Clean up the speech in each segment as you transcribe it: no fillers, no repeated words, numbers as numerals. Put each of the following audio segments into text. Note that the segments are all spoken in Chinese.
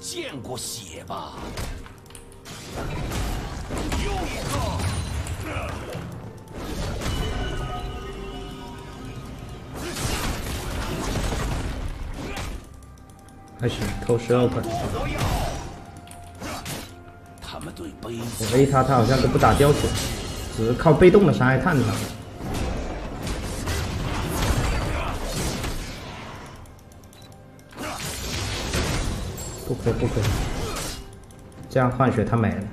见过血吧？又一个。 还行，扣12块。我 A 他好像都不打吊水，只是靠被动的伤害探他。不亏不亏，这样换血他没了。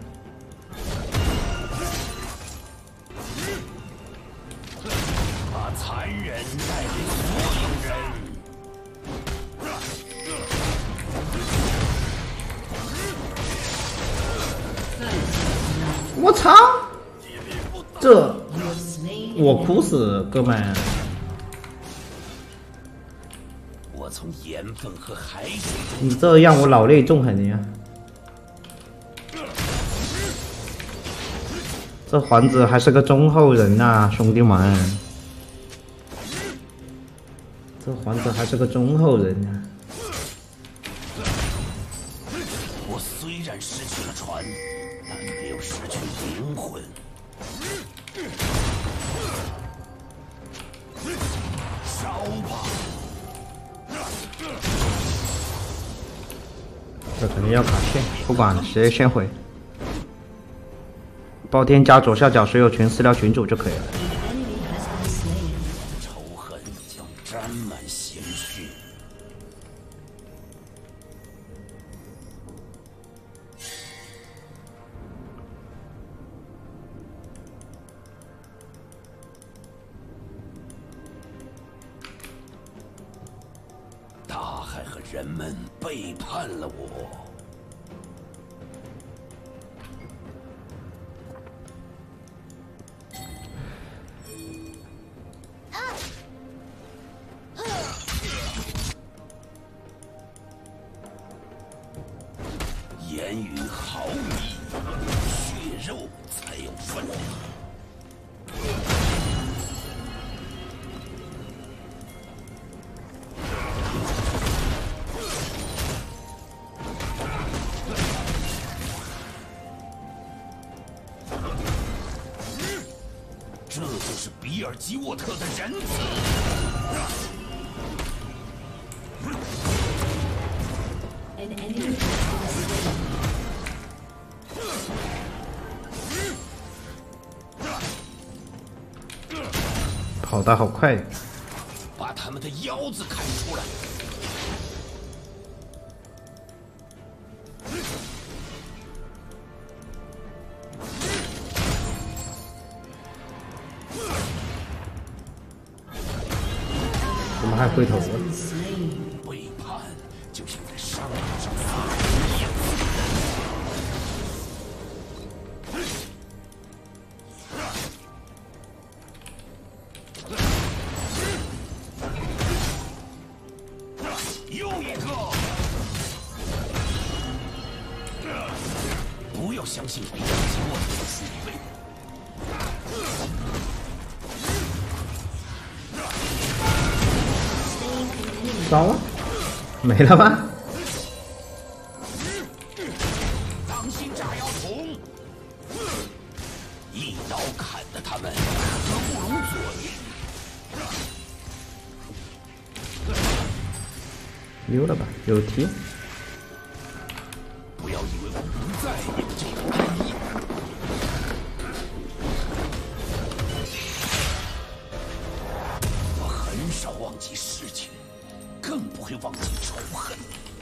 我操！这我哭死，哥们！ 我从盐分和海水你这让我老泪纵横呀！这皇子还是个忠厚人呐，兄弟们！这皇子还是个忠厚人呀！ 我虽然失去了船。 但没有失去灵魂。烧吧！ 这肯定要卡线，不管了，直接先回。包天加左下角所有群私聊群主就可以了。 仇恨将沾满鲜血。 大海和人们背叛了我。言语毫无意义，血肉才有分量。 这就是比尔吉沃特的仁慈。 跑得好快！ 把他们的腰子砍出来！ 怎么还回头了？ 背叛就像在伤口上撒盐一样。又一个！不要相信比尔吉沃特的数倍。 烧啊！没了吗？ 当心炸药桶！一刀砍得他们合不拢嘴。 溜了吧，有题。 不要以为我不在意这个安逸。我很少忘记事情。 更不会忘记仇恨。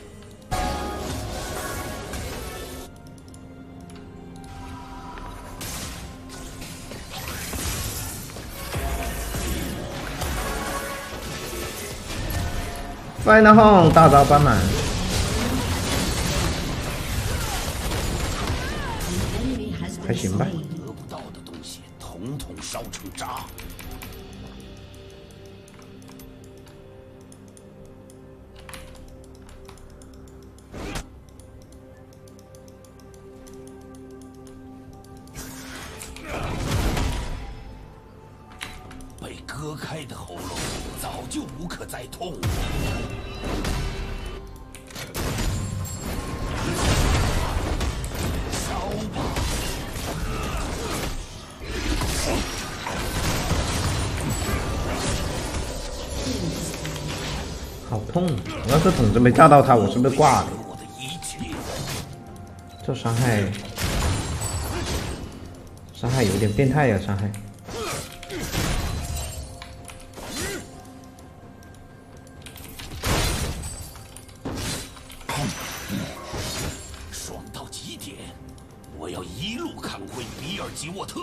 Final Home 大招搬满。还行吧。 得不到的东西，统统烧成渣。 割开的喉咙早就无可再痛。 痛，我要是筒子没炸到他，我是不是挂了？这伤害有点变态呀、伤害。 爽到极点，我要一路砍回比尔吉沃特。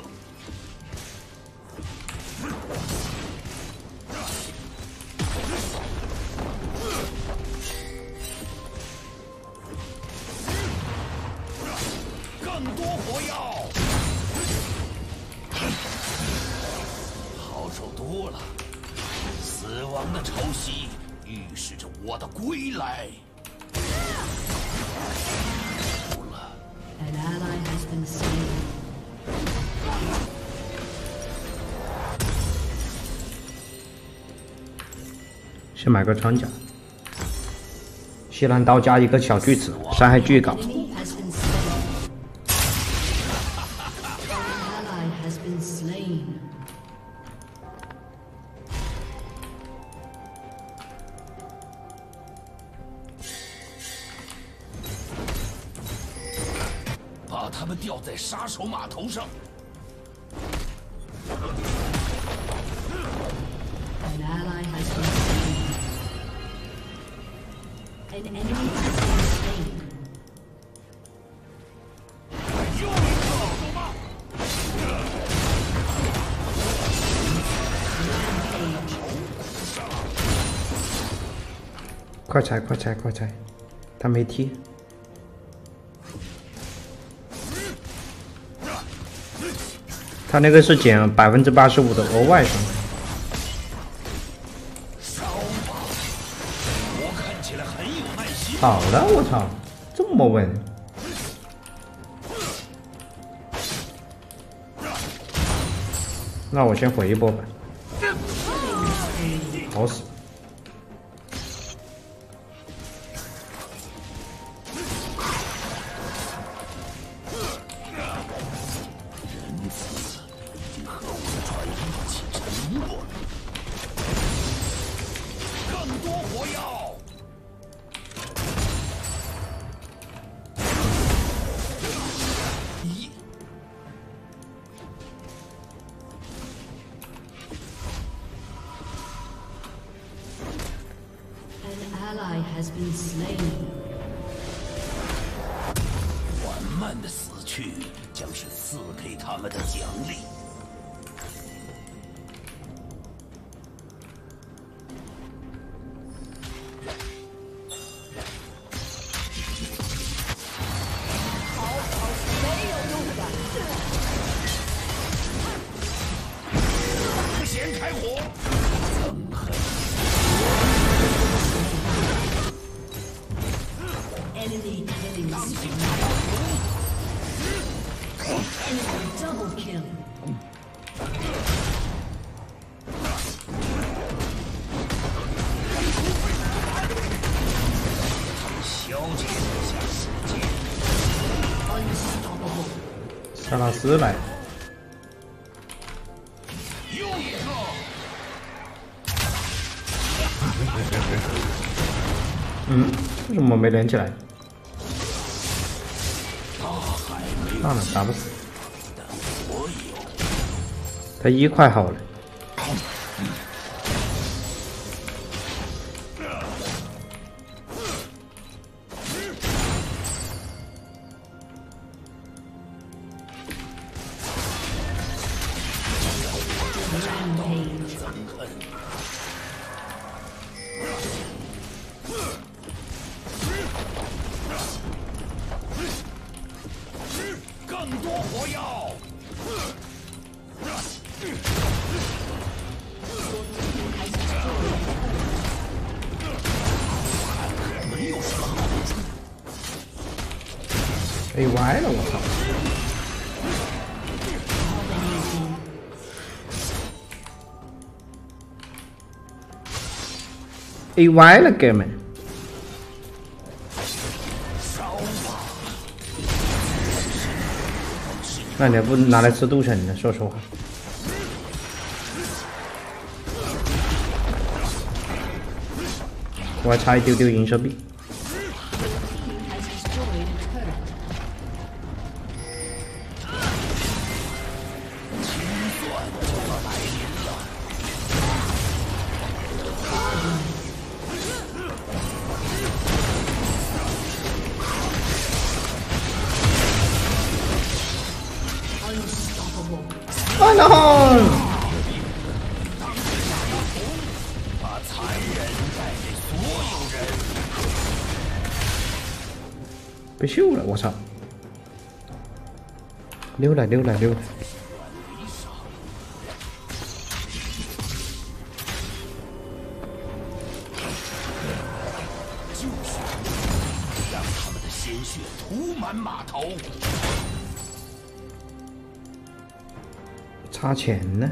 更多火药，好受多了。死亡的潮汐预示着我的归来。 An ally has been slain. 先买个穿甲，西兰刀加一个小锯齿，伤害巨高。 Enemy has been slain. An ally has been slain. 把他们吊在杀手码头上。 An ally has been slain. An enemy has been slain. 又一个，走吧。 快拆，快拆，快拆！他没踢。 他那个是减85%的额外伤害。 烧吧！我看起来很有耐心。 好了，我操，这么稳！那我先回一波吧。好死！ 更多火药！一， An ally has been slain. 缓慢的死去将是赐给他们的奖励。 先开火！憎恨。 Enemy killing spree. Enemy double kill. 消解一下时间。 Unstoppable. 萨拉斯来。 又一个！ 为什么没连起来？算了，打不死。 我有。 他一快好了。 Rampage. 憎恨。更多火药！没有什么好处。 A 歪了，我操！ A 歪了，哥们！那你还不拿来吃杜神呢？说实话。 我还差一丢丢银蛇币。 Has destroyed a turret. 完了！ 把残忍带给所有人。 被秀了，我操！溜了，溜了，溜了！ 就是让他们的鲜血涂满码头。 差钱呢？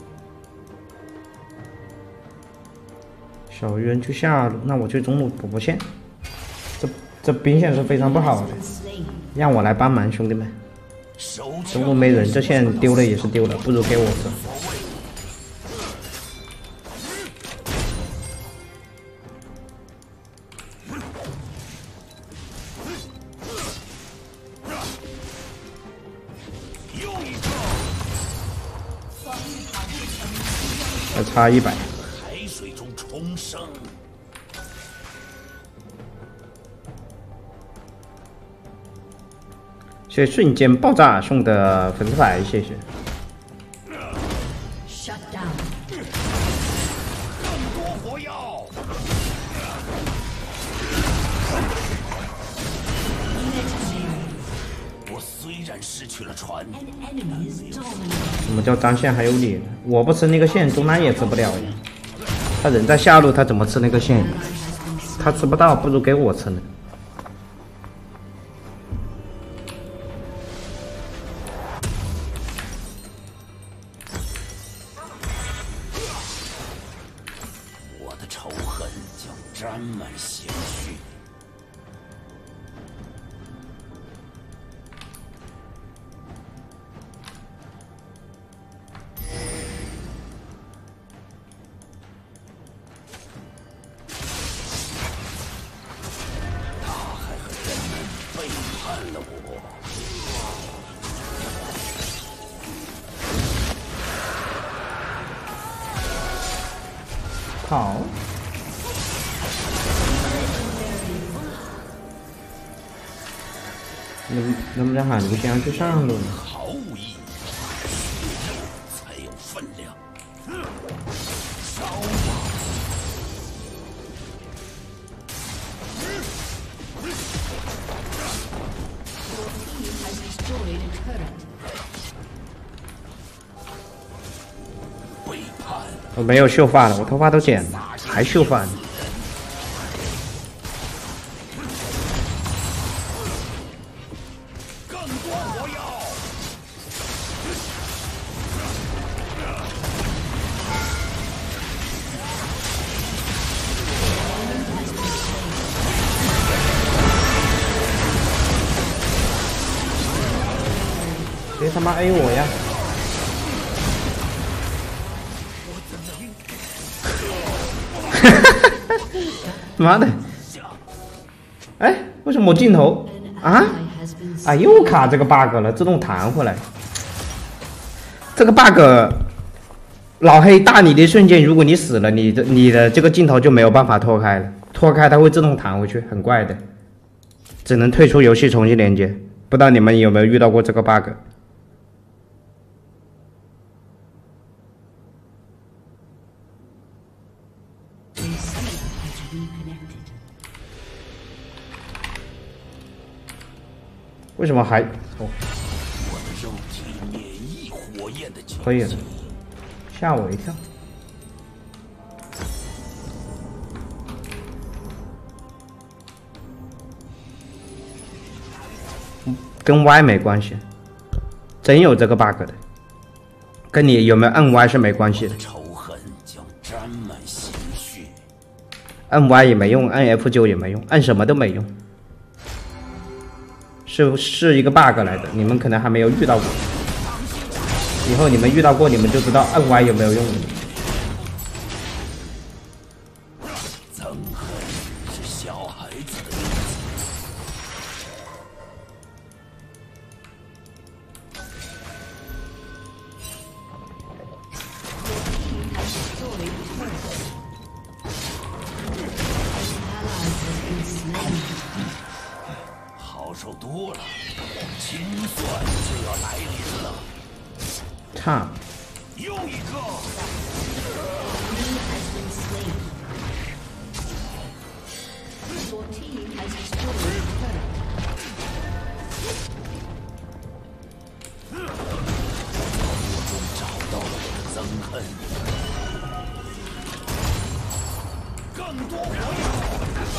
小鱼人去下路，那我去中路补线。这兵线是非常不好的， Slain. 让我来帮忙，兄弟们。 手中路没人，这线丢了也是丢了，不如给我这。还差100。 海水中重生。 谢谢瞬间爆炸送的粉丝牌，谢谢。 Shut down. 更多火药。我虽然失去了船， An enemy is dominating. 什么叫张线还有你？我不吃那个线，中南也吃不了呀。他人在下路，他怎么吃那个线？他吃不到，不如给我吃呢。 我的仇恨将沾满鲜血。 背叛了我。 好。能不能喊卢香去上路呢？ 毫无意义，才有分量。烧吧！ Has destroyed a turret. 背叛！ 我没有秀发了，我头发都剪了，还秀发呢。 更多火药！ 谁他妈 A 我呀！妈的！哎，为什么我镜头啊？ Ally has been 啊，又卡这个 bug 了，自动弹回来。这个 bug，老黑大你的一瞬间，如果你死了，你的这个镜头就没有办法拖开了，拖开它会自动弹回去，很怪的，只能退出游戏重新连接。不知道你们有没有遇到过这个 bug？ 为什么还？哦， 我的肉体免疫火焰的击可以了，吓我一跳。跟 Y 没关系，真有这个 bug 的，跟你有没有摁 Y 是没关系的。 仇恨将沾满鲜血。 摁 Y 也没用，摁 F9也没用，摁什么都没用。是一个 bug 来的，你们可能还没有遇到过。以后你们遇到过，你们就知道摁 Y 有没有用了。 憎恨清算就要来临了。 差。 又一个。 Your team has destroyed a turret. 我终找到了我的憎恨。更多火药！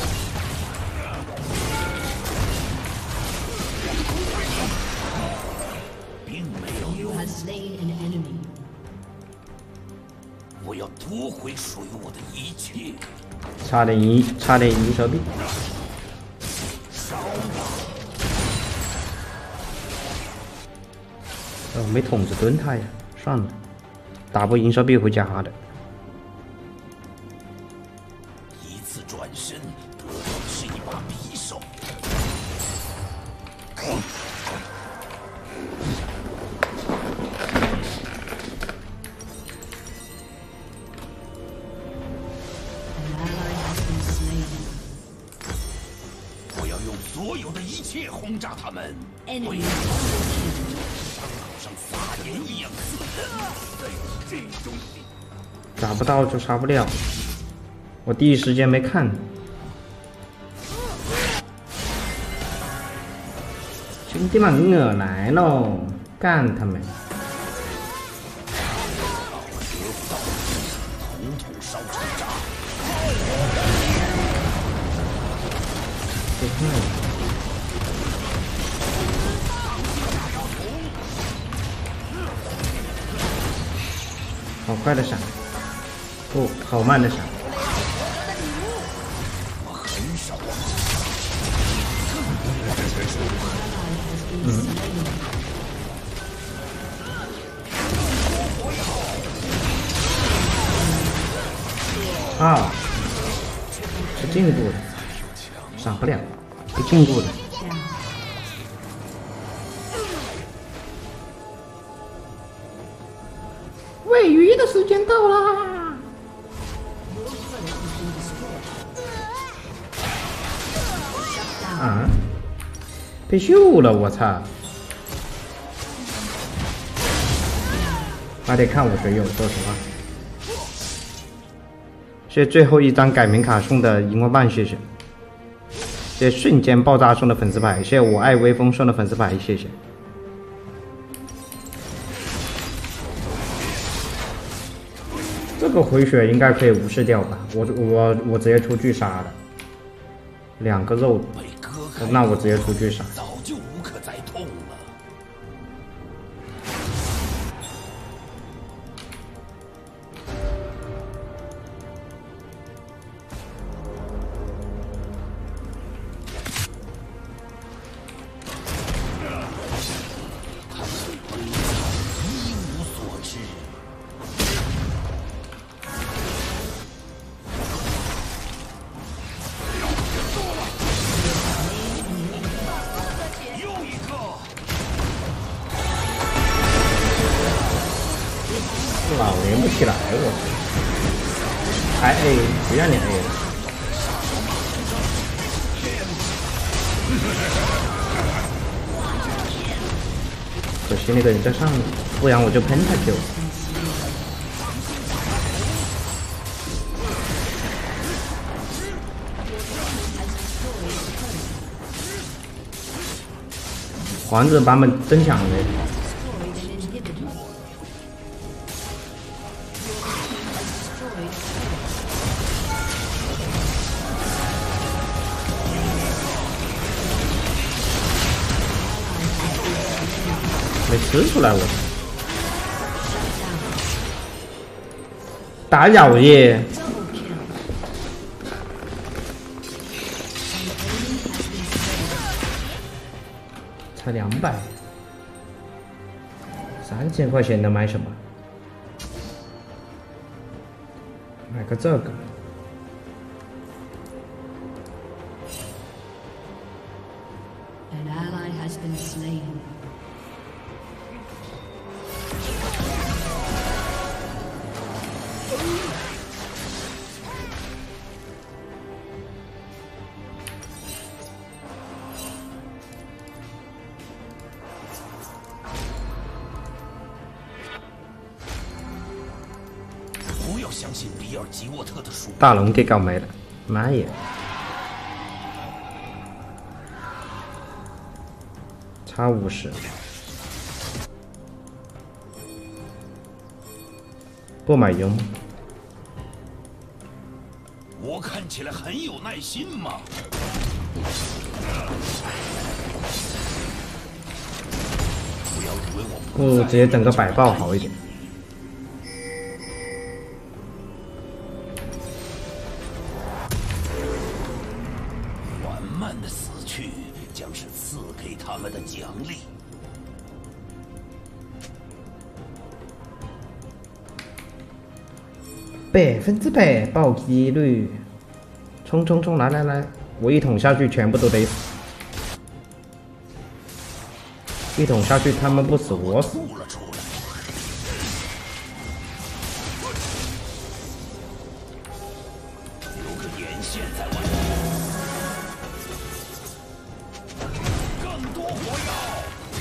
并没有 You 用。 have slain an enemy. 我要夺回属于我的一切。 差点银蛇币。哦，没筒子蹲他呀，算了，打不赢蛇币回家的。 一次转身，得到的是一把匕首。 我要用所有的一切轰炸他们，会 Enemy 伤口上撒盐一样刺人。这种打不到就杀不了，我第一时间没看。兄弟们，我来喽，干他们！ 统统烧成渣。 别看了，好快的闪，不，好慢的闪。 我很少啊，是禁锢的，闪不了，被禁锢的。喂鱼的时间到啦！啊，被秀了，我操！还得看我队友，说实话。谢谢最后一张改名卡送的荧光棒，谢谢。谢谢瞬间爆炸送的粉丝牌，谢谢我爱微风送的粉丝牌，谢谢。这个回血应该可以无视掉吧？我直接出巨杀了，两个肉， 被割开， 那我直接出巨杀。 早就无可再痛了。他对悲惨一无所知。又一个， 老连不起来，我还 A， 不让你 A 了。可惜那个人在上面，不然我就喷他就。皇子版本真强的。 destroyed an inhibitor. Your team has destroyed a turret. 没吃出来我。打扰耶， Double kill. An enemy has been slain. 才200，3000块钱能买什么？买个这个。 An ally has been slain. 相信比尔吉沃特的术。 大龙给搞没了，妈耶！差50，不买油吗？ 我看起来很有耐心嘛。不要以为我不直接等个百爆好一点。 缓慢的死去将是赐给他们的奖励。 100%爆击率，冲冲冲！来来来，我一桶下去，全部都得死。一桶下去，他们不死，我死。 吐了出来。留个眼线在外面。更多火药。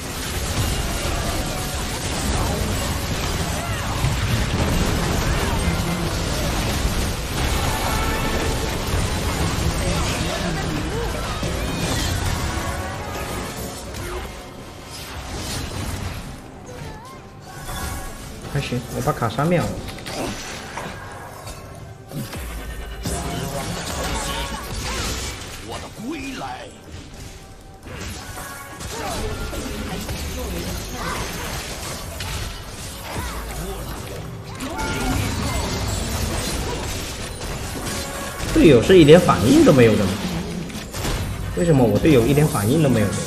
还行，我把卡莎秒了。 我的归来。 队友是一点反应都没有的吗？为什么我队友一点反应都没有的？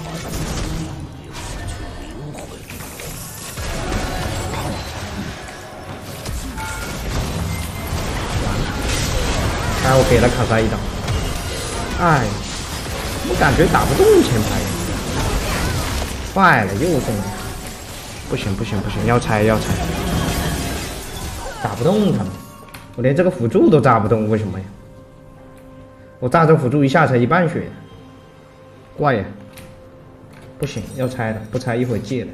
哎，我给了卡莎一刀。哎，我感觉打不动前排。坏了，又中了。不行不行不行，要拆要拆。打不动他们，我连这个辅助都炸不动，为什么呀？我炸这辅助一下才1半血，怪呀！不行，要拆了，不拆一会儿借了。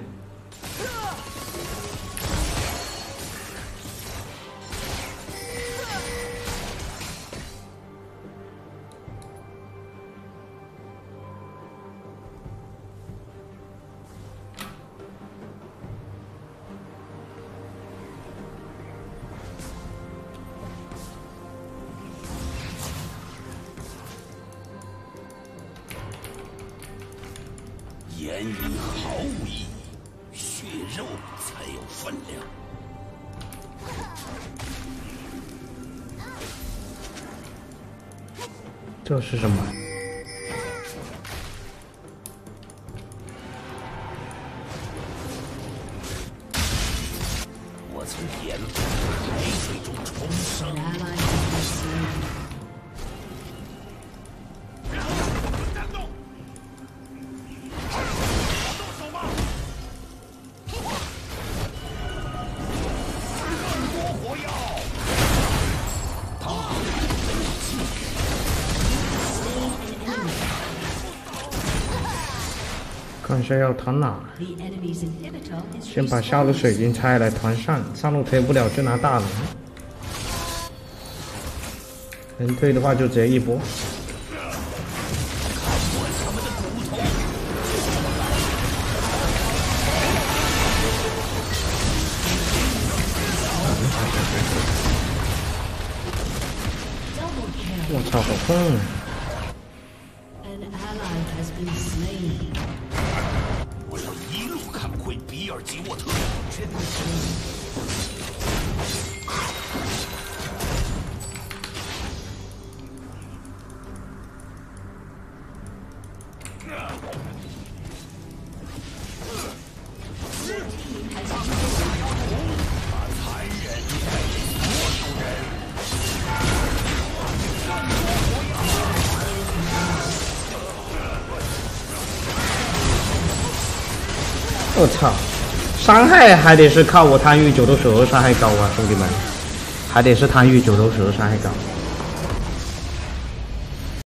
言语毫无意义，血肉才有分量。 这是什么？ 我从盐海水中重生。 看一下要团哪？先把下路水晶拆来团上，上路推不了就拿大龙。能推的话就直接一波。我操，好痛啊！ 我要一路看回比尔吉沃特。 我操，伤害还得是靠我贪欲九头蛇伤害高啊，兄弟们，还得是贪欲九头蛇伤害高。